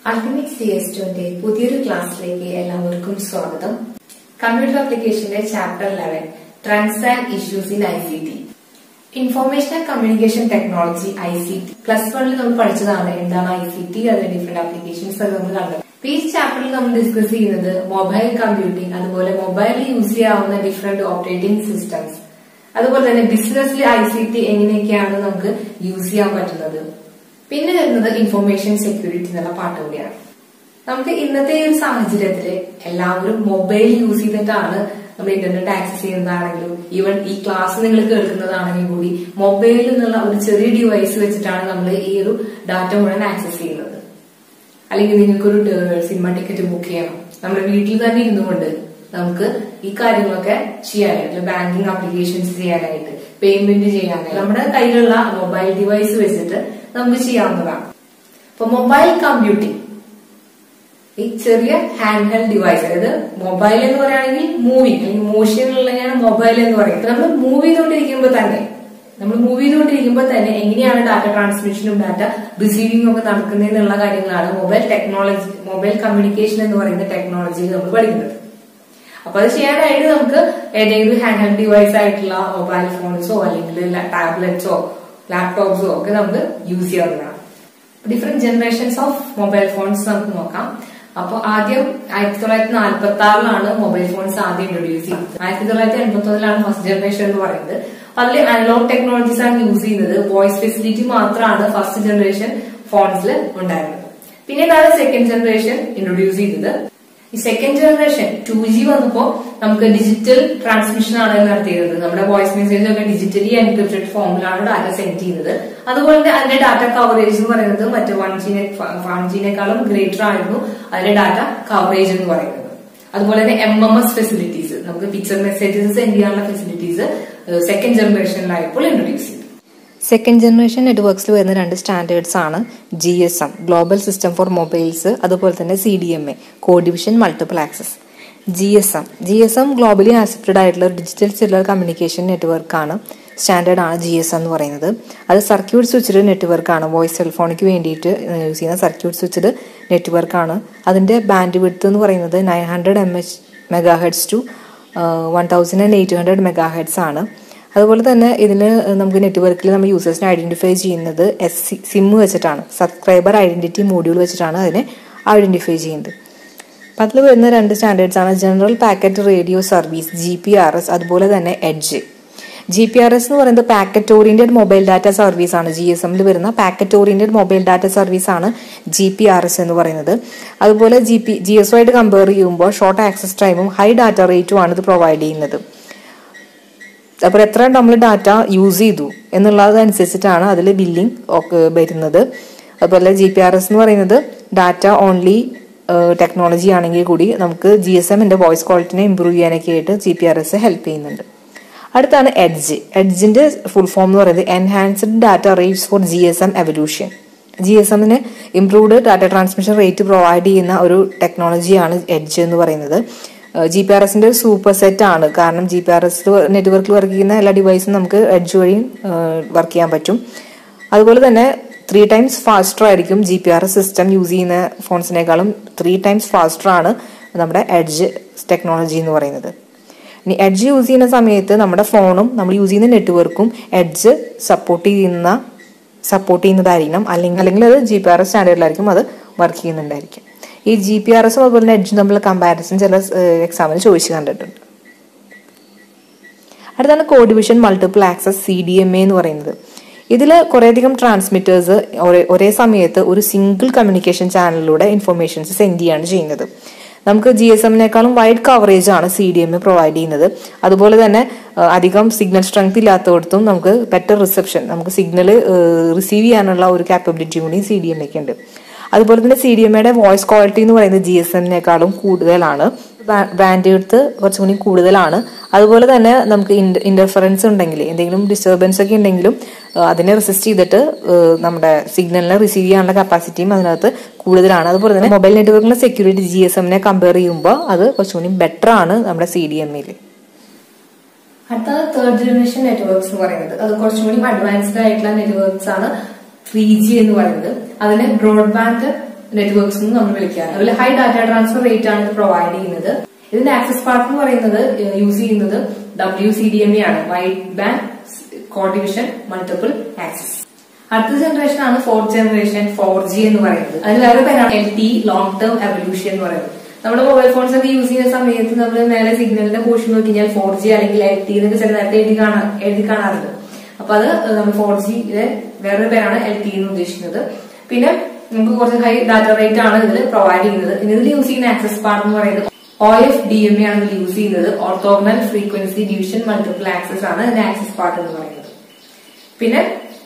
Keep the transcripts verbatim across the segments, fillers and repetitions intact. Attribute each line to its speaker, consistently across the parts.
Speaker 1: Ultimate C S two ന്റെ പുതിയൊരു ക്ലാസ്സിലേക്ക് എല്ലാവർക്കും സ്വാഗതം. കമ്പ്യൂട്ടർ ആപ്ലിക്കേഷന്റെ chapter eleven trends and issues in I C T. Information and communication technology I C T. Plus വണ്ണിൽ നമ്മൾ പഠിച്ചതാണ് എന്താണ് I C T, അതിന്റെ ഡിഫറെന്റ് ആപ്ലിക്കേഷൻസ് അത് നമ്മൾ കണ്ടത്. ഈ ചാപ്റ്ററിൽ നമ്മൾ ഡിസ്കസ് ചെയ്യുന്നത് മൊബൈൽ കമ്പ്യൂട്ടിംഗ്, അതുപോലെ മൊബൈലിൽ യൂസ് ചെയ്യാവുന്ന ഡിഫറെന്റ് ഓപ്പറേറ്റിംഗ് സിസ്റ്റംസ്, അതുപോലെ തന്നെ ബിസിനസ്സിൽ I C T എങ്ങനെയൊക്കെയാണ് നമുക്ക് യൂസ് ചെയ്യാൻ പറ്റുന്നത്. പിന്നെ വരുന്നത് ഇൻഫർമേഷൻ സെക്യൂരിറ്റി എന്നുള്ള പാട്ട് കൂടിയാണ്. നമുക്ക് ഇന്നത്തെ ഈ ഒരു സാഹചര്യത്തില് എല്ലാവരും മൊബൈൽ യൂസ് ചെയ്തിട്ടാണ് നമ്മൾ ഇന്റർനെറ്റ് ആക്സസ് ചെയ്യുന്നതാണെങ്കിലും ഈവൻ ഈ ക്ലാസ് നിങ്ങൾ കേൾക്കുന്നതാണെങ്കിൽ കൂടി മൊബൈലിൽ നിന്നുള്ള ഒരു ചെറിയ ഡിവൈസ് വെച്ചിട്ടാണ് നമ്മൾ ഈ ഒരു ഡാറ്റ മുഴുവൻ ആക്സസ് ചെയ്യുന്നത്. അല്ലെങ്കിൽ നിങ്ങൾക്കൊരു സിനിമ ടിക്കറ്റ് ബുക്ക് ചെയ്യണം, നമ്മുടെ വീട്ടിൽ തന്നെ ഇരുന്നുകൊണ്ട് നമുക്ക് ഈ കാര്യങ്ങളൊക്കെ ചെയ്യാനായിട്ട്, ബാങ്കിങ് ആപ്ലിക്കേഷൻസ് ചെയ്യാനായിട്ട്, പേയ്മെന്റ് ചെയ്യാനായിട്ട് നമ്മുടെ കയ്യിലുള്ള മൊബൈൽ ഡിവൈസ് വെച്ചിട്ട് നമുക്ക് ചെയ്യാവുന്നതാണ്. അപ്പൊ മൊബൈൽ കമ്പ്യൂട്ടിംഗ് ഈ ചെറിയ ഹാൻഡ് ഹെൽഡ് ഡിവൈസ്, അതായത് മൊബൈൽ എന്ന് പറയുകയാണെങ്കിൽ മൂവി അല്ലെങ്കിൽ മോഷനുള്ളതാണ് മൊബൈൽ എന്ന് പറയുന്നത്. നമ്മൾ മൂവ് ചെയ്തുകൊണ്ടിരിക്കുമ്പോൾ തന്നെ നമ്മൾ മൂവ് ചെയ്തുകൊണ്ടിരിക്കുമ്പോൾ തന്നെ എങ്ങനെയാണ് ഡാറ്റ ട്രാൻസ്മിഷനും ഡാറ്റ റിസീവിംഗും ഒക്കെ നടക്കുന്നതെന്നുള്ള കാര്യങ്ങളാണ് മൊബൈൽ ടെക്നോളജി മൊബൈൽ കമ്മ്യൂണിക്കേഷൻ എന്ന് പറയുന്ന ടെക്നോളജിയിൽ നമ്മൾ പഠിക്കുന്നത്. അപ്പൊ അത് ചെയ്യാനായിട്ട് നമുക്ക് ഏതെങ്കിലും ഹാൻഡ് ഹെൽഡ് ഡിവൈസ് ആയിട്ടുള്ള മൊബൈൽ ഫോൺസോ അല്ലെങ്കിൽ ടാബ്ലറ്റ്സോ ലാപ്ടോപ്സോ ഒക്കെ നമുക്ക് യൂസ് ചെയ്യാവുന്നതാണ്. Different generations of mobile phones നമുക്ക് നോക്കാം. അപ്പൊ ആദ്യം ആയിരത്തി തൊള്ളായിരത്തി നാൽപ്പത്തി ആറിലാണ് മൊബൈൽ ഫോൺസ് ആദ്യം ഇൻട്രൊഡ്യൂസ് ചെയ്യുന്നത്. ആയിരത്തി തൊള്ളായിരത്തി എൺപത്തി ഒന്നിലാണ് ഫസ്റ്റ് ജനറേഷൻ എന്ന് പറയുന്നത്. അതിൽ അനലോഗ് ടെക്നോളജീസ് ആണ് യൂസ് ചെയ്യുന്നത്. വോയിസ് ഫെസിലിറ്റി മാത്രമാണ് ഫസ്റ്റ് ജനറേഷൻ ഫോൺസിൽ ഉണ്ടായിരുന്നത്. പിന്നീടാണ് സെക്കൻഡ് ജനറേഷൻ ഇൻട്രൊഡ്യൂസ് ചെയ്തത്. ഈ സെക്കൻഡ് ജനറേഷൻ ടു ജി വന്നപ്പോ നമുക്ക് ഡിജിറ്റൽ ട്രാൻസ്മിഷൻ ആണ് നടത്തിയത്. നമ്മുടെ വോയിസ് മെസ്സേജ് ഒക്കെ ഡിജിറ്റലി എൻക്രിപ്റ്റഡ് ഫോമിലാണ് ഡാറ്റ സെൻഡ് ചെയ്യുന്നത്. അതുപോലെ തന്നെ അതിന്റെ ഡാറ്റ കവറേജ് എന്ന് പറയുന്നത് മറ്റു വൺ ജിനെ വൺ ജിനേക്കാളും ഗ്രേറ്റർ ആയിരുന്നു അതിന്റെ ഡാറ്റ കവറേജ് എന്ന് പറയുന്നത്. അതുപോലെ തന്നെ എം എം എസ് ഫെസിലിറ്റീസ്, നമുക്ക് പിക്ചർ മെസ്സേജസ് സെൻഡ് ചെയ്യാനുള്ള ഫെസിലിറ്റീസ് സെക്കൻഡ് ജനറേഷനിലായപ്പോൾ ഇൻട്രൊഡ്യൂസ് ചെയ്തു.
Speaker 2: സെക്കൻഡ് ജനറേഷൻ നെറ്റ്വർക്ക്സിൽ വരുന്ന രണ്ട് സ്റ്റാൻഡേർഡ്സ് ആണ് G S M global system for mobiles, അതുപോലെ തന്നെ C D M A code division multiple access. G S M G S M globally accepted ആയിട്ടുള്ള ഡിജിറ്റൽ സെല്ലുലർ കമ്മ്യൂണിക്കേഷൻ നെറ്റ്വർക്കാണ്. സ്റ്റാൻഡേർഡാണ് ജി എസ് എം എന്ന് പറയുന്നത്. അത് സർക്യൂട്ട് സ്വിച്ച്ഡ് നെറ്റ്വർക്കാണ്. Voice സെൽഫോണിക്ക് വേണ്ടിയിട്ട് യൂസ് ചെയ്യുന്ന സർക്യൂട്ട് സ്വിച്ച്ഡ് നെറ്റ്വർക്കാണ്. അതിന്റെ ബാൻഡ് വിഡ്ത്ത് എന്ന് പറയുന്നത് nine hundred M H mega hertz to one thousand and eight hundred mega hertz ആണ്. അതുപോലെ തന്നെ ഇതിന് നമുക്ക് നെറ്റ്വർക്കിൽ നമ്മൾ യൂസേഴ്സിനെ ഐഡന്റിഫൈ ചെയ്യുന്നത് എസ് സി സിം വെച്ചിട്ടാണ്. സബ്സ്ക്രൈബർ ഐഡന്റിറ്റി മോഡ്യൂൾ വെച്ചിട്ടാണ് അതിനെ ഐഡന്റിഫൈ ചെയ്യുന്നത്. അപ്പം അതിൽ വരുന്ന രണ്ട് സ്റ്റാൻഡേർഡ്സ് ആണ് general packet radio service G P R S, അതുപോലെ തന്നെ EDGE. G P R S എന്ന് പറയുന്നത് packet oriented mobile data service ആണ്. ജി എസ് എമ്മിൽ വരുന്ന packet oriented mobile data service ആണ് ജി പി ആർ എസ് എന്ന് പറയുന്നത്. അതുപോലെ G P G S O ആയിട്ട് കമ്പയർ ചെയ്യുമ്പോൾ ഷോർട്ട് ആക്സസ് ടൈമും ഹൈ ഡാറ്റ റേറ്റും ആണ് ഇത് പ്രൊവൈഡ് ചെയ്യുന്നത്. അപ്പോൾ എത്ര നമ്മൾ ഡാറ്റ യൂസ് ചെയ്തു എന്നുള്ളതനുസരിച്ചിട്ടാണ് അതിൽ ബില്ലിംഗ് ഒക്കെ വരുന്നത്. അതുപോലെ ജി പി ആർ എസ് എന്ന് പറയുന്നത് ഡാറ്റ ഓൺലി ടെക്നോളജി ആണെങ്കിൽ കൂടി നമുക്ക് ജി എസ് എമ്മിന്റെ വോയിസ് ക്വാളിറ്റിനെ ഇംപ്രൂവ് ചെയ്യാനൊക്കെ ആയിട്ട് G P R S help ചെയ്യുന്നുണ്ട്. അടുത്താണ് എഡ്ജ്. എഡ്ജിന്റെ ഫുൾ ഫോം എന്ന് പറയുന്നത് enhanced data rates for G S M evolution. G S എമ്മിന് improved data transmission rate provide ചെയ്യുന്ന ഒരു ടെക്നോളജിയാണ് എഡ്ജ് എന്ന് പറയുന്നത്. ജി പി ആർ എസിന്റെ സൂപ്പർ സെറ്റ് ആണ്. കാരണം ജി പി ആർ എസ് നെറ്റ്വർക്കിൽ വർക്ക് ചെയ്യുന്ന എല്ലാ ഡിവൈസും നമുക്ക് എഡ്ജ് വഴി വർക്ക് ചെയ്യാൻ പറ്റും. അതുപോലെ തന്നെ ത്രീ ടൈംസ് ഫാസ്റ്റർ ആയിരിക്കും G P R S system use ചെയ്യുന്ന ഫോൺസിനേക്കാളും ത്രീ ടൈംസ് ഫാസ്റ്റർ ആണ് നമ്മുടെ എഡ്ജ് ടെക്നോളജി എന്ന് പറയുന്നത്. ഇനി എഡ്ജ് യൂസ് ചെയ്യുന്ന സമയത്ത് നമ്മുടെ ഫോണും നമ്മൾ യൂസ് ചെയ്യുന്ന നെറ്റ്വർക്കും എഡ്ജ് സപ്പോർട്ട് ചെയ്യുന്ന സപ്പോർട്ട് ചെയ്യുന്നതായിരിക്കണം. അല്ലെങ്കിൽ അല്ലെങ്കിൽ അത് ജി പി ആർ എസ് സ്റ്റാൻഡേർഡിലായിരിക്കും അത് വർക്ക് ചെയ്യുന്നുണ്ടായിരിക്കും. ഈ ജി പി ആർ എസും അതുപോലെ തന്നെ എഡ്ജും തമ്മിലുള്ള കമ്പാരിസൺ ചില എക്സാമിന് ചോദിച്ചു കണ്ടിട്ടുണ്ട്. അടുത്താണ് code division multiple access C D M A എന്ന് പറയുന്നത്. ഇതിൽ കുറേയധികം ട്രാൻസ്മിറ്റേഴ്സ് ഒരേ ഒരേ സമയത്ത് ഒരു സിംഗിൾ കമ്മ്യൂണിക്കേഷൻ ചാനലിലൂടെ ഇൻഫർമേഷൻസ് സെൻഡ് ചെയ്യാണ് ചെയ്യുന്നത്. നമുക്ക് ജി എസ് എമ്മിനേക്കാളും വൈഡ് കവറേജ് ആണ് C D M A provide ചെയ്യുന്നത്. അതുപോലെ തന്നെ അധികം സിഗ്നൽ സ്ട്രെങ്ത് ഇല്ലാത്തടത്തും നമുക്ക് ബെറ്റർ റിസപ്ഷൻ, നമുക്ക് സിഗ്നൽ റിസീവ് ചെയ്യാനുള്ള ഒരു കാപ്പബിലിറ്റി കൂടി സി ഡി എം എക്ക് ഉണ്ട്. അതുപോലെ തന്നെ സി ഡി എം എയുടെ വോയിസ് ക്വാളിറ്റി എന്ന് പറയുന്നത് ജി എസ് എമ്മിനേക്കാളും കൂടുതലാണ്. ബാൻഡ് വിഡ്ത്ത് കുറച്ചും കൂടി കൂടുതലാണ്. അതുപോലെ തന്നെ നമുക്ക് ഇന്റർഫറൻസ് ഉണ്ടെങ്കിൽ, എന്തെങ്കിലും ഡിസ്റ്റർബൻസ് ഒക്കെ ഉണ്ടെങ്കിലും അതിനെ റെസിസ്റ്റ് ചെയ്തിട്ട് നമ്മുടെ സിഗ്നലിനെ റിസീവ് ചെയ്യാനുള്ള കപ്പാസിറ്റിയും അതിനകത്ത് കൂടുതലാണ്. അതുപോലെ തന്നെ മൊബൈൽ നെറ്റ്വർക്കിലെ സെക്യൂരിറ്റി ജി എസ് എമ്മിനെ കമ്പയർ ചെയ്യുമ്പോൾ അത് കുറച്ചും കൂടി ബെറ്റർ ആണ് നമ്മുടെ സി ഡി എമ്മിൽ.
Speaker 1: അടുത്തത് തേർഡ് ജനറേഷൻ നെറ്റ്വർക്ക്സ് എന്ന് പറയുന്നത് അത് കുറച്ചും കൂടി അഡ്വാൻസ്ഡ് ആയിട്ടുള്ള നെറ്റ്വർക്ക്സ് ആണ് ത്രീ ജി എന്ന് പറയുന്നത്. അതിന് ബ്രോഡ്ബാൻഡ് നെറ്റ്വർക്ക്സ് എന്ന് നമ്മൾ വിളിക്കുക. അതുപോലെ ഹൈ ഡാറ്റ ട്രാൻസ്ഫർ റേറ്റ് ആണ് ഇത് പ്രൊവൈഡ് ചെയ്യുന്നത്. ഇതിന്റെ ആക്സസ് പാർട്ട് എന്ന് പറയുന്നത് യൂസ് ചെയ്യുന്നത് W C D M A ആണ്, wide band code division multiple access. അടുത്ത ജനറേഷൻ ആണ് ഫോർത്ത് ജനറേഷൻ ഫോർ ജി എന്ന് പറയുന്നത്. അതിന് വേറെ പേരാണ് L T long term evolution എന്ന് പറയുന്നത്. നമ്മുടെ മൊബൈൽ ഫോൺസ് ഒക്കെ യൂസ് ചെയ്യുന്ന സമയത്ത് നമ്മൾ നേരെ സിഗ്നലിന്റെ പോർഷൻ നോക്കി കഴിഞ്ഞാൽ ഫോർ ജി അല്ലെങ്കിൽ എൽ ടി എന്നൊക്കെ ചില നേരത്തെ എഴുതി കാണാൻ എഴുതി കാണാറുണ്ട്. അപ്പൊ അത് നമ്മൾ ഫോർ ജിയുടെ വേറൊരു പേരാണ് എൽ ടി എന്ന് ഉദ്ദേശിക്കുന്നത്. പിന്നെ നമുക്ക് കുറച്ച് ഹൈ ഡാറ്റ റേറ്റ് ആണ് ഇതിൽ പ്രൊവൈഡ് ചെയ്യുന്നത്. ഇതിൽ യൂസ് ചെയ്യുന്ന ആക്സസ് പാർട്ട് എന്ന് പറയുന്നത് O F D M A ആണ് ഇതിൽ യൂസ് ചെയ്യുന്നത്. Orthogonal frequency division multiple access ആണ് ഇതിന്റെ ആക്സസ് പാർട്ട് എന്ന് പറയുന്നത്. പിന്നെ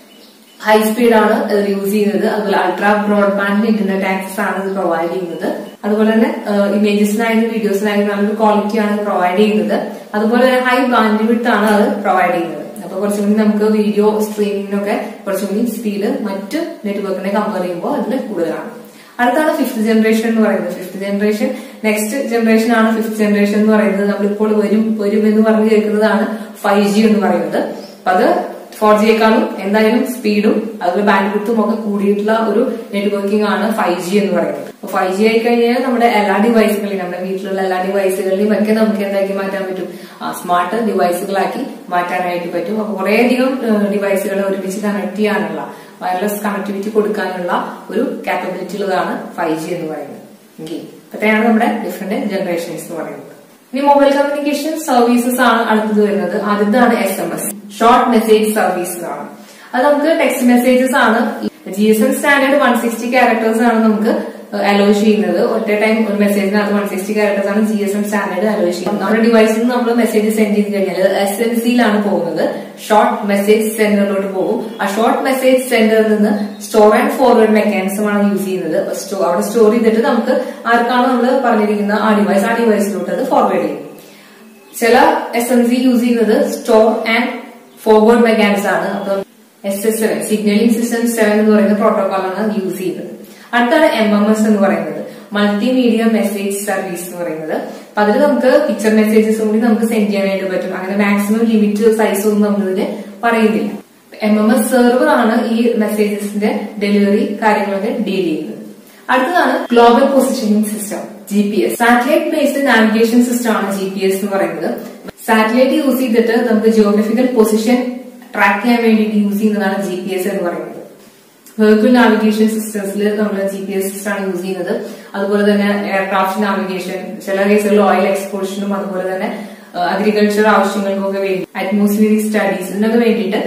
Speaker 1: ഹൈ സ്പീഡ് ആണ് ഇതിൽ യൂസ് ചെയ്യുന്നത്. അതുപോലെ അൾട്രാ ബ്രോഡ്ബാൻഡ് ഇന്റർനെറ്റ് ആക്സസ് ആണ് ഇത് പ്രൊവൈഡ് ചെയ്യുന്നത്. അതുപോലെ തന്നെ ഇമേജസിനായാലും വീഡിയോസിനായാലും നല്ലൊരു ക്വാളിറ്റി ആണ് പ്രൊവൈഡ് ചെയ്യുന്നത്. അതുപോലെ തന്നെ ഹൈ ബാൻഡ് വിഡ്ത്ത് ആണ് അത് പ്രൊവൈഡ് ചെയ്യുന്നത്. അപ്പൊ കുറച്ചും കൂടി നമുക്ക് വീഡിയോ സ്ട്രീമിങ്ങിനൊക്കെ കുറച്ചും കൂടി സ്പീഡ് മറ്റ് നെറ്റ്വർക്കിനെ കമ്പയർ ചെയ്യുമ്പോൾ അതിൽ കൂടുതലാണ്. അടുത്താണ് ഫിഫ്ത് ജനറേഷൻ എന്ന് പറയുന്നത്. ഫിഫ്ത് ജനറേഷൻ നെക്സ്റ്റ് ജനറേഷൻ ആണ്. ഫിഫ്ത് ജനറേഷൻ എന്ന് പറയുന്നത് നമ്മളിപ്പോൾ വരും വരും എന്ന് പറഞ്ഞു കേൾക്കുന്നതാണ് ഫൈവ് ജി എന്ന് പറയുന്നത്. അപ്പൊ അത് ഫോർ ജിയേക്കാളും എന്തായാലും സ്പീഡും അതുപോലെ ബാൻഡ് വിഡ്ത്തും ഒക്കെ കൂടിയിട്ടുള്ള ഒരു നെറ്റ്വർക്കിംഗ് ആണ് ഫൈവ് ജി എന്ന് പറയുന്നത്. അപ്പൊ ഫൈവ് ജി ആയി കഴിഞ്ഞാൽ നമ്മുടെ എല്ലാ ഡിവൈസുകളിലും നമ്മുടെ വീട്ടിലുള്ള എല്ലാ ഡിവൈസുകളിലും ഒക്കെ നമുക്ക് എന്താക്കി മാറ്റാൻ പറ്റും, സ്മാർട്ട് ഡിവൈസുകളാക്കി മാറ്റാനായിട്ട് പറ്റും. അപ്പൊ കുറേയധികം ഡിവൈസുകളെ ഒരുമിച്ച് കണക്ട് ചെയ്യാനുള്ള വയർലെസ് കണക്ടിവിറ്റി കൊടുക്കാനുള്ള ഒരു കാപ്പബിലിറ്റി ഉള്ളതാണ് ഫൈവ് ജി എന്ന് പറയുന്നത്. ഓക്കെ, അത്രയാണ് നമ്മുടെ ഡിഫറെന്റ് ജനറേഷൻസ് എന്ന് പറയുന്നത്. ഇനി മൊബൈൽ കമ്മ്യൂണിക്കേഷൻ സർവീസസ് ആണ് അടുത്തത് വരുന്നത്. ആദ്യത്താണ് S M S, short message services ആണ്. അത് നമുക്ക് ടെക്സ്റ്റ് മെസ്സേജസ് ആണ്. G S M standard one sixty characters ആണ് നമുക്ക് അലോ ചെയ്യുന്നത്. ഒറ്റ ടൈം ഒരു മെസ്സേജിനകത്ത് വൺ സിക്സ്റ്റി ക്യാരക്ടേഴ്സ് ആണ് G S M standard allow ചെയ്യുന്നത്. നമ്മുടെ ഡിവൈസിൽ നിന്ന് നമ്മൾ മെസ്സേജ് സെൻഡ് ചെയ്ത് കഴിഞ്ഞാൽ എസ് എം സിയിലാണ് പോകുന്നത്, ഷോർട്ട് മെസ്സേജ് സെന്ററിലോട്ട് പോകും. ആ ഷോർട്ട് മെസ്സേജ് സെന്ററിൽ നിന്ന് സ്റ്റോർ ആൻഡ് ഫോർവേഡ് മെക്കാനിസം ആണ് യൂസ് ചെയ്യുന്നത്. അവിടെ സ്റ്റോർ ചെയ്തിട്ട് നമുക്ക് ആർക്കാണ് നമ്മൾ പറഞ്ഞിരിക്കുന്ന ആ ഡിവൈസ് ആ ഡിവൈസിലോട്ട് അത് ഫോർവേഡ് ചെയ്യും. ചില എസ് എം സി യൂസ് ചെയ്യുന്നത് സ്റ്റോർ ആൻഡ് ഫോർവേഡ് മെക്കാനിസം ആണ്. അപ്പൊ S S seven signaling system seven എന്ന് പറയുന്ന പ്രോട്ടോകോളാണ് യൂസ് ചെയ്യുന്നത്. അടുത്താണ് എം എം എസ് എന്ന് പറയുന്നത്, മൾട്ടിമീഡിയ മെസ്സേജ് സർവീസ് എന്ന് പറയുന്നത്. അപ്പൊ അതിൽ നമുക്ക് പിക്ചർ മെസ്സേജസ് കൂടി നമുക്ക് സെൻഡ് ചെയ്യാനായിട്ട് പറ്റും. അങ്ങനെ മാക്സിമം ലിമിറ്റ് സൈസ് ഒന്നും നമ്മളിതിന് പറയുന്നില്ല. എം എം എസ് സെർവർ ആണ് ഈ മെസ്സേജസിന്റെ ഡെലിവറി കാര്യങ്ങളൊക്കെ ഡീൽ ചെയ്യുന്നത്. അടുത്തതാണ് global positioning system, G P S. Satellite based navigation system ആണ് ജി പി എസ് എന്ന് പറയുന്നത്. സാറ്റലൈറ്റ് യൂസ് ചെയ്തിട്ട് നമുക്ക് ജിയോഗ്രഫിക്കൽ പൊസിഷൻ ട്രാക്ക് ചെയ്യാൻ വേണ്ടിയിട്ട് യൂസ് ചെയ്യുന്നതാണ് ജി പി എസ് എന്ന് പറയുന്നത്. വെഹിക്കിൾ നാവിഗേഷൻ സിസ്റ്റംസിൽ നമ്മൾ ജി പി എസ് സിസ്റ്റം ആണ് യൂസ് ചെയ്യുന്നത്. അതുപോലെ തന്നെ എയർക്രാഫ്റ്റ് നാവിഗേഷൻ, ചില കേസുകളിൽ ഓയിൽ എക്സ്പോർഷനും അതുപോലെ തന്നെ അഗ്രികൾച്ചർ ആവശ്യങ്ങൾക്കൊക്കെ വേണ്ടി അറ്റ്മോസ്ഫിയറിക് സ്റ്റഡീസ് ഇതിനൊക്കെ വേണ്ടിയിട്ട്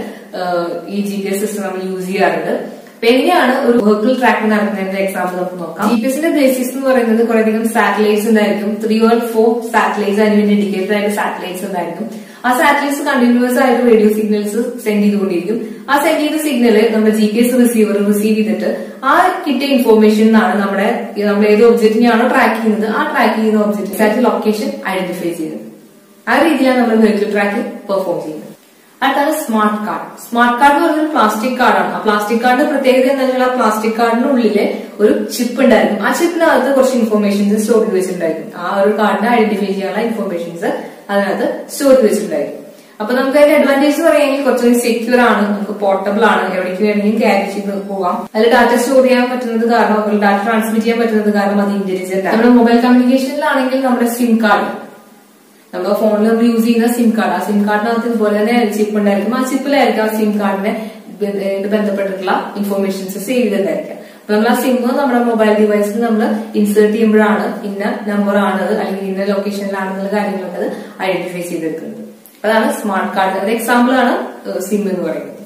Speaker 1: ഈ ജി പി എസ് സിസ്റ്റം നമ്മൾ യൂസ് ചെയ്യാറുണ്ട്. അപ്പൊ എങ്ങനെയാണ് ഒരു വെഹിക്കിൾ ട്രാക്കിംഗ് നടത്തുന്നതിന്റെ എക്സാമ്പിൾ നമുക്ക് നോക്കാം. ജി പി എസിന്റെ ബേസിസ് എന്ന് പറയുന്നത് കുറേയധികം സാറ്റലൈറ്റ്സ് ഉണ്ടായിരിക്കും. ത്രീ ഓർ ഫോർ സാറ്റലൈറ്റ്സ് അതിന് വേണ്ടി ഡെഡിക്കേറ്റഡ് ആയിട്ട് സാറ്റലൈറ്റ്സ് ഉണ്ടായിരിക്കും. ആ സാറ്റലൈറ്റ്സ് കണ്ടിന്യൂസ് ആയിട്ട് റേഡിയോ സിഗ്നൽസ് സെൻഡ് ചെയ്തുകൊണ്ടിരിക്കും. ആ സെൻഡ് ചെയ്ത സിഗ്നല് നമ്മുടെ G P S receiver receive ചെയ്തിട്ട് ആ കിട്ടിയ ഇൻഫോർമേഷൻ എന്നാണ് നമ്മുടെ നമ്മൾ ഏത് ഒബ്ജക്റ്റിനെയാണോ ട്രാക്ക് ചെയ്യുന്നത് ആ ട്രാക്ക് ചെയ്യുന്ന ഒബ്ജക്റ്റ് എക്സാക്ട് ലൊക്കേഷൻ ഐഡന്റിഫൈ ചെയ്യുന്നത്. ആ രീതിയിലാണ് നമ്മൾ വെഹിക്കിൾ ട്രാക്കിംഗ് പെർഫോം ചെയ്യുന്നത്. അടുത്താണ് സ്മാർട്ട് കാർഡ്. സ്മാർട്ട് കാർഡ് എന്ന് പറയുന്നത് പ്ലാസ്റ്റിക് കാർഡാണ്. ആ പ്ലാസ്റ്റിക് കാർഡിന്റെ പ്രത്യേകത എന്താ വെച്ചാൽ ആ പ്ലാസ്റ്റിക് കാർഡിനുള്ളില് ഒരു ചിപ്പ് ഉണ്ടായിരിക്കും. ആ ചിപ്പിനകത്ത് കുറച്ച് ഇൻഫോർമേഷൻസ് സ്റ്റോർ ചെയ്ത് വെച്ചിട്ടുണ്ടായിരിക്കും. ആ ഒരു കാർഡിനെ ഐഡന്റിഫൈ ചെയ്യാനുള്ള ഇൻഫോർമേഷൻസ് അതിനകത്ത് സ്റ്റോർ ചെയ്ത് വെച്ചിട്ടുണ്ടായിരിക്കും. അപ്പൊ നമുക്ക് അതിന്റെ അഡ്വാൻറ്റേജ് പറയുകയാണെങ്കിൽ കുറച്ചുകൂടി സെക്യൂർ ആണ്, നമുക്ക് പോർട്ടബിൾ ആണ്, എവിടേക്ക് വേണമെങ്കിലും ക്യാരി ചെയ്ത് പോകാം. അതിൽ ഡാറ്റ സ്റ്റോർ ചെയ്യാൻ പറ്റുന്നത് കാരണം, അതുപോലെ ഡാറ്റ ട്രാൻസ്മിറ്റ് ചെയ്യാൻ പറ്റുന്നത് കാരണം അത് ഇന്റലിജന്റ് ആണ്. നമ്മുടെ മൊബൈൽ കമ്മ്യൂണിക്കേഷനിലാണെങ്കിൽ നമ്മുടെ സിം കാർഡ്, നമ്മുടെ ഫോണിൽ നമ്മൾ യൂസ് ചെയ്യുന്ന സിം കാർഡ്, ആ സിം കാർഡിനകത്ത് ഇതുപോലെ തന്നെ ചിപ്പ് ഉണ്ടായിരിക്കും. ആ ചിപ്പിലായിരിക്കും ആ സിം കാർഡിനെ ബന്ധപ്പെട്ടിട്ടുള്ള ഇൻഫോർമേഷൻസ് സേവ് ചെയ്തിട്ടായിരിക്കും. അപ്പൊ നമ്മൾ ആ സിം നമ്മുടെ മൊബൈൽ ഡിവൈസിൽ നമ്മൾ ഇൻസേർട്ട് ചെയ്യുമ്പോഴാണ് ഇന്ന നമ്പർ ആണ് അല്ലെങ്കിൽ ഇന്ന ലൊക്കേഷനിലാണെന്നുള്ള കാര്യങ്ങളൊക്കെ അത് ഐഡന്റിഫൈ ചെയ്തെടുക്കുന്നത്. അതാണ് സ്മാർട്ട് കാർഡ്. അതിന്റെ എക്സാമ്പിൾ ആണ് സിം എന്ന് പറയുന്നത്.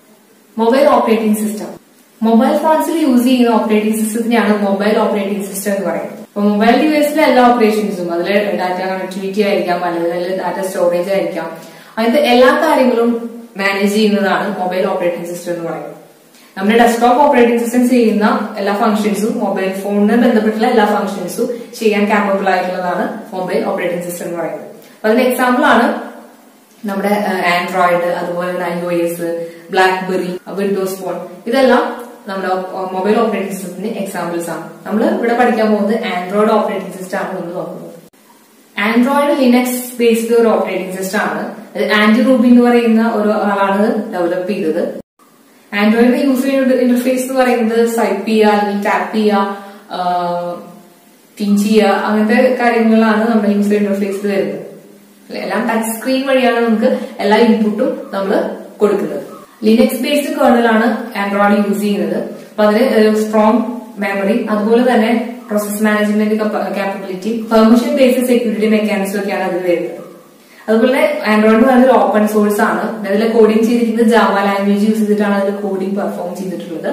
Speaker 1: മൊബൈൽ ഓപ്പറേറ്റിംഗ് സിസ്റ്റം, മൊബൈൽ ഫോൺസിൽ യൂസ് ചെയ്യുന്ന ഓപ്പറേറ്റിംഗ് സിസ്റ്റത്തിനെയാണ് മൊബൈൽ ഓപ്പറേറ്റിംഗ് സിസ്റ്റം എന്ന് പറയുന്നത്. അപ്പൊ മൊബൈൽ ഡിവൈസിലെ എല്ലാ ഓപ്പറേഷൻസും അതിൽ ഡാറ്റ കണക്ടിവിറ്റി ആയിരിക്കാം, അല്ലെങ്കിൽ ഡാറ്റ സ്റ്റോറേജ് ആയിരിക്കാം, അങ്ങനത്തെ എല്ലാ കാര്യങ്ങളും മാനേജ് ചെയ്യുന്നതാണ് മൊബൈൽ ഓപ്പറേറ്റിംഗ് സിസ്റ്റം എന്ന് പറയുന്നത്. നമ്മുടെ ഡെസ്ക്ടോപ്പ് ഓപ്പറേറ്റിംഗ് സിസ്റ്റം ചെയ്യുന്ന എല്ലാ ഫംഗ്ഷൻസും മൊബൈൽ ഫോണിന് ബന്ധപ്പെട്ടുള്ള എല്ലാ ഫംഗ്ഷൻസും ചെയ്യാൻ കാപ്പബിൾ ആയിട്ടുള്ളതാണ് മൊബൈൽ ഓപ്പറേറ്റിംഗ് സിസ്റ്റം എന്ന് പറയുന്നത്. അപ്പൊ അതിന്റെ എക്സാമ്പിൾ ആണ് നമ്മുടെ ആൻഡ്രോയിഡ്, അതുപോലെ തന്നെ I O S, BlackBerry, Windows phone, ഇതെല്ലാം നമ്മുടെ മൊബൈൽ ഓപ്പറേറ്റിംഗ് സിസ്റ്റത്തിന് എക്സാമ്പിൾസ് ആണ്. നമ്മൾ ഇവിടെ പഠിക്കാൻ പോകുന്നത് ആൻഡ്രോയിഡ് ഓപ്പറേറ്റിംഗ് സിസ്റ്റം ആണ് നമ്മൾ നോക്കുന്നത്. ആൻഡ്രോയിഡ് ലിനക്സ് ബേസ്ഡ് ഒരു ഓപ്പറേറ്റിംഗ് സിസ്റ്റം ആണ്. ആൻഡി റൂബി എന്ന് പറയുന്ന ഒരു ആളാണ് ഡെവലപ്പ് ചെയ്തത്. ആൻഡ്രോയിഡിന്റെ യൂസർ ഇന്റർഫേസ് എന്ന് പറയുന്നത് സ്വൈപ്പ് ചെയ്യുക അല്ലെങ്കിൽ ടാപ്പ് ചെയ്യുക, പിൻ ചെയ്യുക, അങ്ങനത്തെ കാര്യങ്ങളാണ് നമ്മുടെ യൂസർ ഇന്റർഫേസിൽ വരുന്നത്. എല്ലാം ടച്ച് സ്ക്രീൻ വഴിയാണ് നമുക്ക് എല്ലാ ഇൻപുട്ടും നമ്മൾ കൊടുക്കുന്നത്. ലിനക്സ് ബേസ്ഡ് കേർണലാണ് ആൻഡ്രോയിഡ് യൂസ് ചെയ്യുന്നത്. അപ്പൊ അതിന് സ്ട്രോങ് മെമ്മറി, അതുപോലെ തന്നെ process management capability, permission based security mechanism ഒക്കെയാണ് അതിൽ വരുന്നത്. അതുപോലെ ആൻഡ്രോയിഡ് എന്ന് പറയുന്നത് ഓപ്പൺ സോഴ്സ് ആണ്. അതിലെ കോഡിംഗ് ചെയ്തിരിക്കുന്നത് ജാവ ലാംഗ്വേജ് യൂസ് ചെയ്തിട്ടാണ് അതിൽ കോഡിംഗ് പെർഫോം ചെയ്തിട്ടുള്ളത്.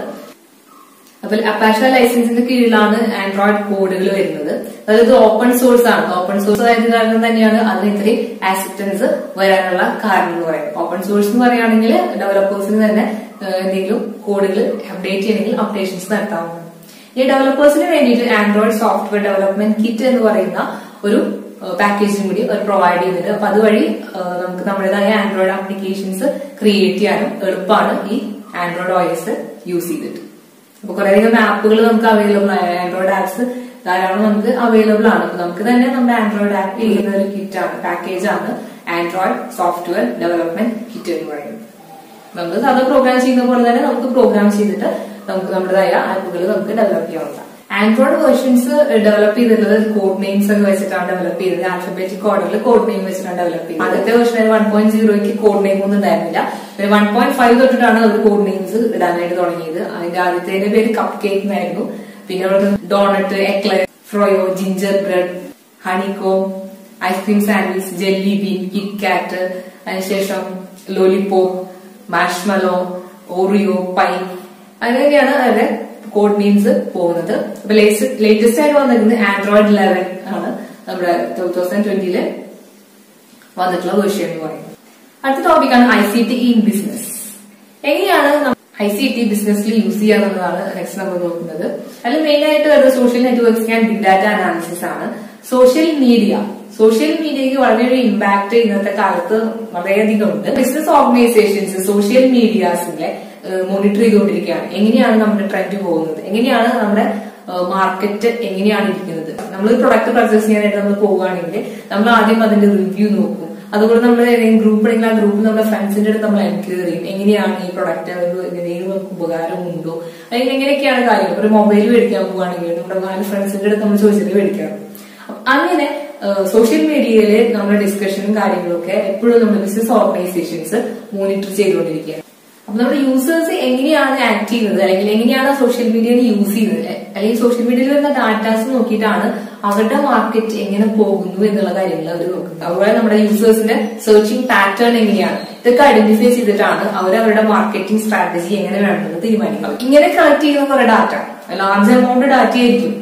Speaker 1: അപ്പോൾ അപ്പാഷ ലൈസൻസിന്റെ കീഴിലാണ് ആൻഡ്രോയിഡ് കോഡുകൾ വരുന്നത്. അതായത് ഓപ്പൺ സോഴ്സ് ആണ്. ഓപ്പൺ സോഴ്സ് ആയത് കാരണം തന്നെയാണ് അതിന് ഇത്രയും ആക്സെപ്റ്റൻസ് വരാനുള്ള കാരണം എന്ന് പറയുന്നത്. ഓപ്പൺ സോഴ്സ് എന്ന് പറയുകയാണെങ്കിൽ ഡെവലപ്പേഴ്സിന് തന്നെ എന്തെങ്കിലും കോഡുകൾ അപ്ഡേറ്റ് ചെയ്യണമെങ്കിൽ അപ്ഡേഷൻസ് നടത്താവുന്നതാണ്. ഈ ഡെവലപ്പേഴ്സിന് വേണ്ടിയിട്ട് ആൻഡ്രോയിഡ് സോഫ്റ്റ്വെയർ ഡെവലപ്മെന്റ് കിറ്റ് എന്ന് പറയുന്ന ഒരു പാക്കേജും കൂടി അവർ പ്രൊവൈഡ് ചെയ്യുന്നുണ്ട്. അപ്പൊ അതുവഴി നമുക്ക് നമ്മുടേതായ ആൻഡ്രോയിഡ് ആപ്ലിക്കേഷൻസ് ക്രിയേറ്റ് ചെയ്യാനും എളുപ്പമാണ് ഈ ആൻഡ്രോയിഡ് ഒ എസ് യൂസ് ചെയ്തിട്ട്. അപ്പൊ കുറേയധികം ആപ്പുകൾ നമുക്ക് അവൈലബിൾ ആണ്. ആൻഡ്രോയിഡ് ആപ്സ് ധാരാളം നമുക്ക് അവൈലബിൾ ആണ്. അപ്പൊ നമുക്ക് തന്നെ നമ്മുടെ ആൻഡ്രോയിഡ് ആപ്പ് ചെയ്യുന്ന ഒരു കിറ്റാണ്, പാക്കേജ് ആണ് ആൻഡ്രോയിഡ് സോഫ്റ്റ്വെയർ ഡെവലപ്മെന്റ് കിറ്റ് എന്ന് പറയുന്നത്. നമ്മൾ സാധാരണ പ്രോഗ്രാം ചെയ്യുന്ന പോലെ തന്നെ നമുക്ക് പ്രോഗ്രാം ചെയ്തിട്ട് നമുക്ക് നമ്മുടേതായ ആപ്പുകൾ നമുക്ക് ഡെവലപ്പ് ചെയ്യാവുന്നതാണ്. ആൻഡ്രോയിഡ് വേർഷൻസ് ഡെവലപ്പ് ചെയ്തിട്ടുള്ളത് കോഡ് നെയിംസ് ഒക്കെ വെച്ചിട്ടാണ് ഡെവലപ്പ് ചെയ്തത്. ആൽഫബറ്റിക് കോഡുകൾ കോഡ് നെയിം വെച്ചിട്ടാണ് ഡെവലപ്പ് ചെയ്തത്. ആദ്യത്തെ വേർഷൻ വൺ പോയിന്റ് സീറോയ്ക്ക് കോഡ് നെയിം ഒന്നും ഉണ്ടായിരുന്നില്ല. പിന്നെ വൺ പോയിന്റ് ഫൈവ് തൊട്ടിട്ടാണ് അവർ കോഡ് നെയിംസ് ഇടാനായിട്ട് തുടങ്ങിയത്. അതിന്റെ ആദ്യത്തെ പേര് കപ്പ് കേക്ക് എന്നായിരുന്നു. പിന്നെ അവിടെ donut, eclair, Froyo, gingerbread, honeycomb, ice cream sandwich, jelly bean, KitKat, അതിനുശേഷം ലോലിപോപ്പ്, മാഷ്മലോ, ഓറിയോ, പൈ, അങ്ങനെയാണ് അതിന്റെ കോഡ് നെയിംസ് പോകുന്നത്. അപ്പൊ ലേറ്റസ്റ്റ് ആയിട്ട് വന്നിരിക്കുന്നത് ആൻഡ്രോയിഡ് ലെവൻ ആണ് നമ്മുടെ ടൂ തൗസൻഡ് ട്വന്റിയില് വന്നിട്ടുള്ള വേർഷൻ എന്ന് പറയുന്നത്. അടുത്ത ടോപ്പിക്കാണ് I C T in business. എങ്ങനെയാണ് ഐ സി ടി ബിസിനസ്സിൽ യൂസ് ചെയ്യാന്നുള്ളതാണ് നെക്സ്റ്റ് നമ്മൾ നോക്കുന്നത്. അതിൽ മെയിൻ ആയിട്ട് വരുന്നത് social networks and big data analysis ആണ്. സോഷ്യൽ മീഡിയ സോഷ്യൽ മീഡിയക്ക് വളരെയൊരു ഇമ്പാക്ട് ഇന്നത്തെ കാലത്ത് വളരെയധികം ഉണ്ട്. ബിസിനസ് ഓർഗനൈസേഷൻസ് സോഷ്യൽ മീഡിയാസിന്റെ മോണിറ്റർ ചെയ്തുകൊണ്ടിരിക്കുകയാണ്. എങ്ങനെയാണ് നമ്മുടെ ട്രെൻഡ് പോകുന്നത്, എങ്ങനെയാണ് നമ്മുടെ മാർക്കറ്റ് എങ്ങനെയാണ് ഇരിക്കുന്നത്. നമ്മൾ പ്രൊഡക്റ്റ് പർച്ചേസ് ചെയ്യാനായിട്ട് നമ്മൾ പോവുകയാണെങ്കിൽ നമ്മൾ ആദ്യം അതിന്റെ റിവ്യൂ നോക്കും. അതുപോലെ നമ്മൾ ഏതെങ്കിലും ഗ്രൂപ്പ് ഉണ്ടെങ്കിൽ ആ ഗ്രൂപ്പ് നമ്മുടെ ഫ്രണ്ട്സിന്റെ അടുത്ത് നമ്മൾ എൻക്വയറി ചെയ്യും. എങ്ങനെയാണ് ഈ പ്രൊഡക്റ്റ്, എന്തെങ്കിലും നമുക്ക് ഉപകാരമുണ്ടോ, അല്ലെങ്കിൽ എങ്ങനെയൊക്കെയാണ് കാര്യം. ഒരു മൊബൈൽ മേടിക്കാൻ പോവുകയാണെങ്കിൽ നമ്മുടെ നാല് ഫ്രണ്ട്സിന്റെ അടുത്ത് നമ്മൾ ചോദിച്ചിട്ട് മേടിക്കാം. അങ്ങനെ സോഷ്യൽ മീഡിയയില് നമ്മുടെ ഡിസ്കഷനും കാര്യങ്ങളൊക്കെ എപ്പോഴും നമ്മുടെ ബിസിനസ് ഓർഗനൈസേഷൻസ് മോണിറ്റർ ചെയ്തുകൊണ്ടിരിക്കുകയാണ്. അപ്പൊ നമ്മുടെ യൂസേഴ്സ് എങ്ങനെയാണ് ആക്ട് ചെയ്യുന്നത്, അല്ലെങ്കിൽ എങ്ങനെയാണ് സോഷ്യൽ മീഡിയയിൽ യൂസ് ചെയ്യുന്നത്, അല്ലെങ്കിൽ സോഷ്യൽ മീഡിയയിൽ വരുന്ന ഡാറ്റാസ് നോക്കിയിട്ടാണ് അവരുടെ മാർക്കറ്റ് എങ്ങനെ പോകുന്നു എന്നുള്ള കാര്യങ്ങൾ അവർ നോക്കുന്നത്. അതുപോലെ നമ്മുടെ യൂസേഴ്സിന്റെ സെർച്ചിങ് പാറ്റേൺ എങ്ങനെയാണ്, ഇതൊക്കെ ഐഡന്റിഫൈ ചെയ്തിട്ടാണ് അവർ അവരുടെ മാർക്കറ്റിംഗ് സ്ട്രാറ്റജി എങ്ങനെ വേണമെന്ന് തീരുമാനിക്കുന്നത്. ഇങ്ങനെ കളക്ട് ചെയ്യുന്ന കുറെ ഡാറ്റ, ലാർജ് എമൗണ്ട് ഡാറ്റ ആയിരിക്കും,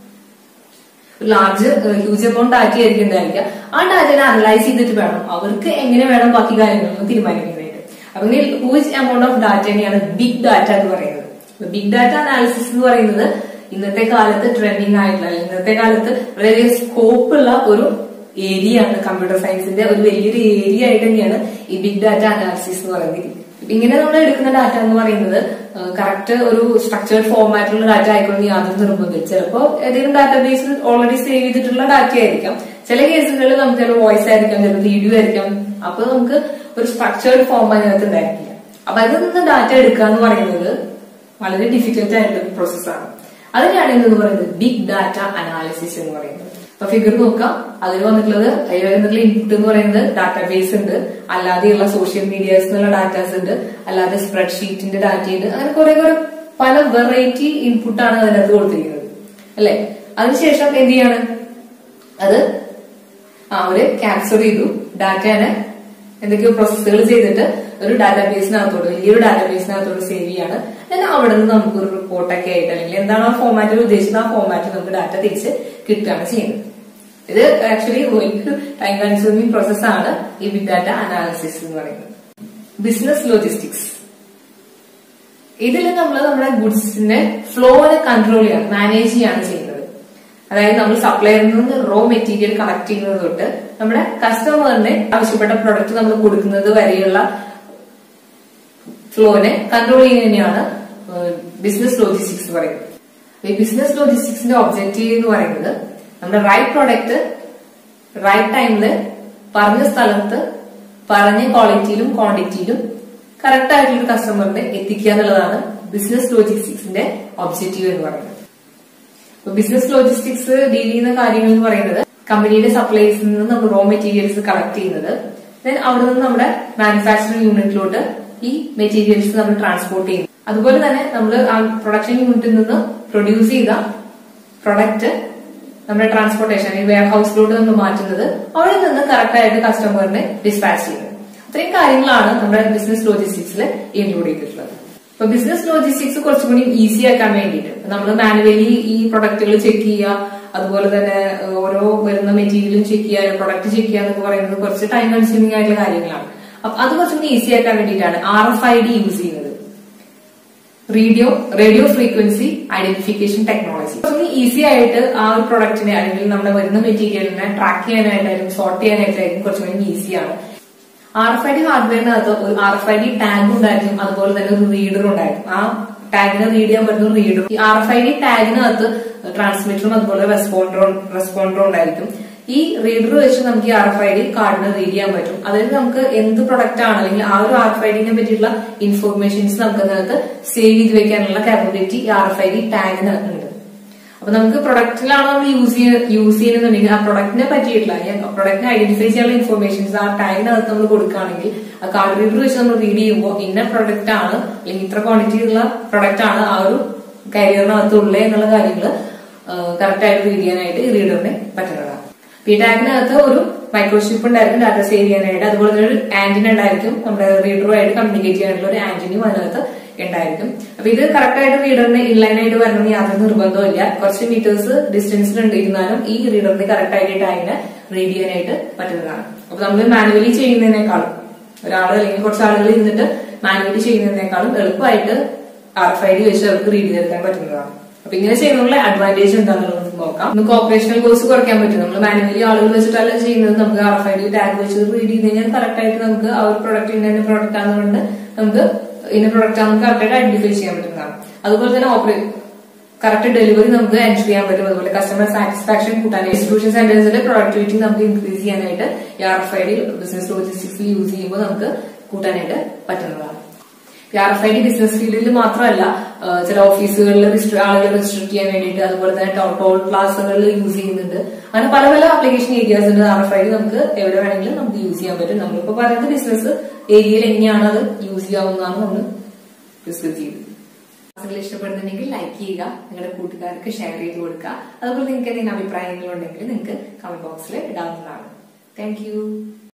Speaker 1: ലാർജ് ഹ്യൂജ് എമൗണ്ട് ഡാറ്റ ആയിരിക്കും ഉണ്ടായിരിക്കുക. ആ ഡാറ്റനെ അനലൈസ് ചെയ്തിട്ട് വേണം അവർക്ക് എങ്ങനെ വേണം ബാക്കി കാര്യങ്ങളൊന്നും തീരുമാനിക്കാനായിട്ട്. അപ്പൊ ഹ്യൂജ് എമൗണ്ട് ഓഫ് ഡാറ്റ തന്നെയാണ് ബിഗ് ഡാറ്റ എന്ന് പറയുന്നത്. ബിഗ് ഡാറ്റ അനാലിസിസ് എന്ന് പറയുന്നത് ഇന്നത്തെ കാലത്ത് ട്രെൻഡിങ് ആയിട്ടുള്ള, ഇന്നത്തെ കാലത്ത് വളരെ സ്കോപ്പ് ഉള്ള ഒരു ഏരിയ ആണ്. കമ്പ്യൂട്ടർ സയൻസിന്റെ ഒരു വലിയൊരു ഏരിയ ആയിട്ട് തന്നെയാണ് ഈ ബിഗ് ഡാറ്റ അനാലിസിസ് എന്ന് പറയുന്നത്. ഇങ്ങനെ നമ്മൾ എടുക്കുന്ന ഡാറ്റ എന്ന് പറയുന്നത് കറക്റ്റ് ഒരു സ്ട്രക്ചേർഡ് ഫോർമാറ്റിലുള്ള ഡാറ്റ ആയിക്കോളെന്ന് യാതൊരു നിർബന്ധം. ചിലപ്പോൾ ഏതെങ്കിലും ഡാറ്റാബേസിൽ ഓൾറെഡി സേവ് ചെയ്തിട്ടുള്ള ഡാറ്റ ആയിരിക്കാം. ചില കേസുകളിൽ നമുക്ക് ചില വോയിസ് ആയിരിക്കാം, ചില വീഡിയോ ആയിരിക്കാം. അപ്പൊ നമുക്ക് ഒരു സ്ട്രക്ചേർഡ് ഫോം അതിനകത്ത് ഉണ്ടായിരിക്കില്ല. അപ്പൊ അതിൽ നിന്ന് ഡാറ്റ എടുക്കുക എന്ന് പറയുന്നത് വളരെ ഡിഫിക്കൽട്ട് ആയിട്ടുള്ള ഒരു പ്രോസസ്സാണ്. അതിനാണ് എന്ന് പറയുന്നത് ബിഗ് ഡാറ്റ അനാലിസിസ് എന്ന് പറയുന്നത്. അപ്പൊ ഫിഗർ നോക്കാം, അതിൽ വന്നിട്ടുള്ളത് അതിൽ വരുന്നിട്ടുള്ള ഇൻപുട്ട് എന്ന് പറയുന്നത് ഡാറ്റാബേസ് ഉണ്ട്, അല്ലാതെയുള്ള സോഷ്യൽ മീഡിയാസ് എന്നുള്ള ഡാറ്റാസ് ഉണ്ട്, അല്ലാതെ സ്പ്രെഡ്ഷീറ്റിന്റെ ഡാറ്റ ഉണ്ട്. അങ്ങനെ കുറെ കുറെ പല വെറൈറ്റി ഇൻപുട്ടാണ് അതിനകത്ത് കൊടുത്തിരിക്കുന്നത് അല്ലെ. അതിനുശേഷം എന്ത് ചെയ്യാണ്, അത് ആ ഒരു ക്യാപ്ചർ ചെയ്തു ഡാറ്റനെ എന്തൊക്കെയോ പ്രോസസ്സുകൾ ചെയ്തിട്ട് ഒരു ഡാറ്റാബേസിനകത്തോട്, വലിയൊരു ഡാറ്റാബേസിനകത്തോട് സേവ് ചെയ്യാണ്. then അവിടെ നിന്ന് നമുക്കൊരു റിപ്പോർട്ടൊക്കെ ആയിട്ട് അല്ലെങ്കിൽ എന്താണ് ആ ഫോമാറ്റിൽ ഉദ്ദേശിക്കുന്നത് ആ ഫോമാറ്റിൽ നമുക്ക് ഡാറ്റ തിരിച്ച് കിട്ടുകയാണ് ചെയ്യുന്നത്. ഇത് ആക്ച്വലി ഒരു ടൈം കൺസ്യൂമിംഗ് പ്രോസസ്സാണ് ഈ ബിഗ് ഡാറ്റ അനാലിസിസ് എന്ന് പറയുന്നത്. ബിസിനസ് ലോജിസ്റ്റിക്സ്, ഇതിൽ നമ്മൾ നമ്മുടെ ഗുഡ്സിന്റെ ഫ്ലോനെ കൺട്രോൾ ചെയ്യാണ്, മാനേജ് ചെയ്യാണ് ചെയ്യുന്നത്. അതായത് നമ്മൾ സപ്ലയറിൽ നിന്ന് റോ മെറ്റീരിയൽ കളക്ട് ചെയ്യുന്നത് തൊട്ട് നമ്മുടെ കസ്റ്റമറിന് ആവശ്യപ്പെട്ട പ്രൊഡക്റ്റ് നമ്മൾ കൊടുക്കുന്നത് വരെയുള്ള ഫ്ലോനെ കൺട്രോൾ ചെയ്യുന്നത് തന്നെയാണ് ബിസിനസ് ലോജിസ്റ്റിക്സ് എന്ന് പറയുന്നത്. ഈ ബിസിനസ് ലോജിസ്റ്റിക്സിന്റെ ഒബ്ജക്റ്റീവ് എന്ന് പറയുന്നത് നമ്മുടെ റൈറ്റ് പ്രൊഡക്റ്റ് റൈറ്റ് ടൈമില് പറഞ്ഞ സ്ഥലത്ത് പറഞ്ഞ ക്വാളിറ്റിയിലും ക്വാണ്ടിറ്റിയിലും കറക്റ്റ് ആയിട്ടുള്ള കസ്റ്റമറിനെ എത്തിക്കുക എന്നുള്ളതാണ് ബിസിനസ് ലോജിസ്റ്റിക്സിന്റെ ഒബ്ജക്റ്റീവ് എന്ന് പറയുന്നത്. ബിസിനസ് ലോജിസ്റ്റിക്സ് ഡീൽ ചെയ്യുന്ന കാര്യങ്ങൾ എന്ന് പറയുന്നത് കമ്പനിയുടെ സപ്ലൈസിൽ നിന്ന് നമ്മൾ റോ മെറ്റീരിയൽസ് കളക്ട് ചെയ്യുന്നത്, ദെൻ അവിടെ നിന്ന് നമ്മുടെ മാനുഫാക്ചറിംഗ് യൂണിറ്റിലോട്ട് ഈ മെറ്റീരിയൽസ് നമ്മൾ ട്രാൻസ്പോർട്ട് ചെയ്യുന്നു. അതുപോലെ തന്നെ നമ്മൾ ആ പ്രൊഡക്ഷൻ യൂണിറ്റിൽ നിന്ന് പ്രൊഡ്യൂസ് ചെയ്ത പ്രൊഡക്റ്റ് നമ്മുടെ ട്രാൻസ്പോർട്ടേഷൻ ഈ വെയർ ഹൗസിലോട്ട് നമ്മൾ മാറ്റുന്നത്, അവിടെ നിന്ന് കറക്റ്റ് ആയിട്ട് കസ്റ്റമറിനെ ഡിസ്പാച്ച് ചെയ്യുന്നത്. അത്രയും കാര്യങ്ങളാണ് നമ്മുടെ ബിസിനസ് ലോജിസ്റ്റിക്സിൽ ഇൻക്ലൂഡ് ചെയ്തിട്ടുള്ളത്. ഇപ്പൊ ബിസിനസ് ലോജിസ്റ്റിക്സ് കുറച്ചും കൂടി ഈസി ആക്കാൻ വേണ്ടിയിട്ട് നമ്മൾ മാനുവലി ഈ പ്രൊഡക്റ്റുകൾ ചെക്ക് ചെയ്യുക, അതുപോലെ തന്നെ ഓരോ വരുന്ന മെറ്റീരിയലും ചെക്ക് ചെയ്യുക, പ്രൊഡക്റ്റ് ചെക്ക് ചെയ്യുക എന്നൊക്കെ പറയുന്നത് കുറച്ച് ടൈം കൺസ്യൂമിംഗ് ആയിട്ടുള്ള കാര്യങ്ങളാണ്. അപ്പൊ അത് കുറച്ചും കൂടി ഈസി ആക്കാൻ വേണ്ടിയിട്ടാണ് R F I D use ചെയ്യുന്നത്, radio radio frequency identification technology. കുറച്ചും ഈസി ആയിട്ട് ആ ഒരു പ്രൊഡക്റ്റിനെ അല്ലെങ്കിൽ നമ്മുടെ വരുന്ന മെറ്റീരിയലിനെ ട്രാക്ക് ചെയ്യാനായിട്ടായിരിക്കും, സോർട്ട് ചെയ്യാനായിട്ടായിരിക്കും കുറച്ചും കൂടി ഈസിയാണ്. ആർ എഫ് ഐ ഡി ഹാർഡ്വെയറിനകത്ത് ഒരു R F I D tag ഉണ്ടായിരിക്കും, അതുപോലെ തന്നെ ഒരു റീഡർ ഉണ്ടായിരിക്കും. ആ ടാഗിനെ റീഡ് ചെയ്യാൻ പറ്റുന്ന റീഡർ. ഈ ആർ എഫ് ഐ ഡി ടാഗിനകത്ത് ട്രാൻസ്മിറ്ററും അതുപോലെ റെസ്പോണ്ടറും റെസ്പോണ്ടറും ഉണ്ടായിരിക്കും. ഈ റീഡർ വെച്ച് നമുക്ക് ഈ ആർ എഫ് ഐ ഡി കാർഡിന് റീഡ് ചെയ്യാൻ പറ്റും. അതായത് നമുക്ക് എന്ത് പ്രൊഡക്റ്റ് ആണ് അല്ലെങ്കിൽ ആ ഒരു ആർ എഫ് ഐ ഡിനെ പറ്റിയിട്ടുള്ള ഇൻഫോർമേഷൻസ് നമുക്ക് അതിനകത്ത് സേവ് ചെയ്ത് വെക്കാനുള്ള കാപ്പബിലിറ്റി ഈ ആർ എഫ് ഐ ഡി ടാഗിന് ഉണ്ട്. അപ്പൊ നമുക്ക് പ്രൊഡക്റ്റിലാണ് നമ്മൾ യൂസ് യൂസ് ചെയ്യുന്നുണ്ടെങ്കിൽ ആ പ്രൊഡക്റ്റിനെ പറ്റിയിട്ടുള്ള പ്രൊഡക്റ്റിനെ ഐഡന്റിഫൈ ചെയ്യാനുള്ള ഇൻഫോർമേഷൻസ് ആ ടാഗിനകത്ത് നമ്മൾ കൊടുക്കുകയാണെങ്കിൽ ആ കാർഡ് റീഡർ വെച്ച് നമ്മൾ റീഡ് ചെയ്യുമ്പോൾ ഇന്ന പ്രൊഡക്റ്റ് ആണ് അല്ലെങ്കിൽ ഇത്ര ക്വാണ്ടിറ്റി ഉള്ള പ്രൊഡക്റ്റ് ആണ് ആ ഒരു കാരിയറിനകത്ത് ഉള്ളത് എന്നുള്ള കാര്യങ്ങൾ കറക്റ്റ് ആയിട്ട് റീഡ് ചെയ്യാനായിട്ട് ഈ റീഡറിനെ പറ്റുന്നതാണ്. ഈ ടാഗിനകത്ത് ഒരു മൈക്രോചിപ്പ് ഉണ്ടായിരിക്കും ഡാറ്റ സേവ് ചെയ്യാനായിട്ട്, അതുപോലെ തന്നെ ഒരു ആന്റിന ഉണ്ടായിരിക്കും, നമ്മുടെ റീഡറുമായിട്ട് കമ്മ്യൂണിക്കേറ്റ് ചെയ്യാനുള്ള ഒരു ആന്റിനും അതിനകത്ത് ഉണ്ടായിരിക്കും. അപ്പൊ ഇത് കറക്റ്റ് ആയിട്ട് റീഡറിന് ഇൻലൈനായിട്ട് വരണമെന്ന് യാതൊരു നിർബന്ധമില്ല. കുറച്ച് മീറ്റേഴ്സ് ഡിസ്റ്റൻസിൽ ഉണ്ടായിരുന്നാലും ഈ റീഡറിന് കറക്റ്റ് ആയിട്ട് ടാഗിനെ റീഡ് ചെയ്യാനായിട്ട് പറ്റുന്നതാണ്. അപ്പൊ നമ്മൾ മാനുവലി ചെയ്യുന്നതിനേക്കാളും ഒരാൾ അല്ലെങ്കിൽ കുറച്ച് ആളുകൾ ഇരുന്നിട്ട് മാനുവലി ചെയ്യുന്നതിനേക്കാളും എളുപ്പമായിട്ട് ആർ എഫ് ഐ ഡി വെച്ച് അവർക്ക് റീഡ് ചെയ്തെടുക്കാൻ പറ്റുന്നതാണ്. അപ്പൊ ഇങ്ങനെ ചെയ്യുന്നതിനുള്ള അഡ്വാൻറ്റേജ് എന്താണെന്നുള്ളത് നോക്കാം. നമുക്ക് ഓപ്പറേഷണൽ കോസ്റ്റ് കുറയ്ക്കാൻ പറ്റും. നമ്മൾ മാനുവലി ആളുകൾ വെച്ചിട്ടല്ല ചെയ്യുന്നത്, നമുക്ക് R F I D tag വെച്ച് റീഡ് ചെയ്ത് കഴിഞ്ഞാൽ കറക്റ്റ് ആയിട്ട് നമുക്ക് ആ ഒരു പ്രൊഡക്റ്റ് ഇന്ന പ്രൊഡക്റ്റ് ആണെന്നുകൊണ്ട് നമുക്ക് ഇന്ന പ്രൊഡക്റ്റ് നമുക്ക് കറക്റ്റായിട്ട് ഐഡന്റിഫൈ ചെയ്യാൻ പറ്റുന്നതാണ്. അതുപോലെ തന്നെ ഓപ്പറേ കറക്റ്റ് ഡെലിവറി നമുക്ക് എൻഷുർ ചെയ്യാൻ പറ്റും. അതുപോലെ കസ്റ്റമർ സാറ്റിസ്ഫാക്ഷൻ കൂട്ടാൻ ഡിസ്ട്രിബ്യൂഷൻ സെന്റേഴ്സിന്റെ പ്രൊഡക്ടിവിറ്റി നമുക്ക് ഇൻക്രീസ് ചെയ്യാനായിട്ട് ഈ R F I D business ലോജിസ്റ്റിക്സിൽ യൂസ് ചെയ്യുമ്പോൾ നമുക്ക് കൂട്ടാനായിട്ട് പറ്റുന്നതാണ്. R F I D business ഫീൽഡിൽ മാത്രമല്ല, ചില ഓഫീസുകളിൽ ആളുകൾ രജിസ്റ്റർ ചെയ്യാൻ വേണ്ടിയിട്ട്, അതുപോലെ തന്നെ ടോൾ പ്ലാസകളിൽ യൂസ് ചെയ്യുന്നുണ്ട്. അങ്ങനെ പല പല ആപ്ലിക്കേഷൻ ഏരിയാസ് ഉണ്ട്. ആർ എഫ് ഐ ഡി നമുക്ക് എവിടെ വേണമെങ്കിലും നമുക്ക് യൂസ് ചെയ്യാൻ പറ്റും. നമ്മളിപ്പോ പറയുന്നത് ബിസിനസ് ഏരിയയിൽ എങ്ങനെയാണ് അത് യൂസ് ചെയ്യാവുന്നതാണ് നമ്മൾ ഡിസ്കസ് ചെയ്തത്. ക്ലാസ്സുകൾ ഇഷ്ടപ്പെടുന്നുണ്ടെങ്കിൽ ലൈക്ക് ചെയ്യുക, നിങ്ങളുടെ കൂട്ടുകാർക്ക് ഷെയർ ചെയ്ത് കൊടുക്കുക. അതുപോലെ നിങ്ങൾക്ക് എന്തെങ്കിലും അഭിപ്രായങ്ങളുണ്ടെങ്കിൽ നിങ്ങൾക്ക് കമന്റ് ബോക്സിൽ ഇടാവുന്നതാണ്. Thank you.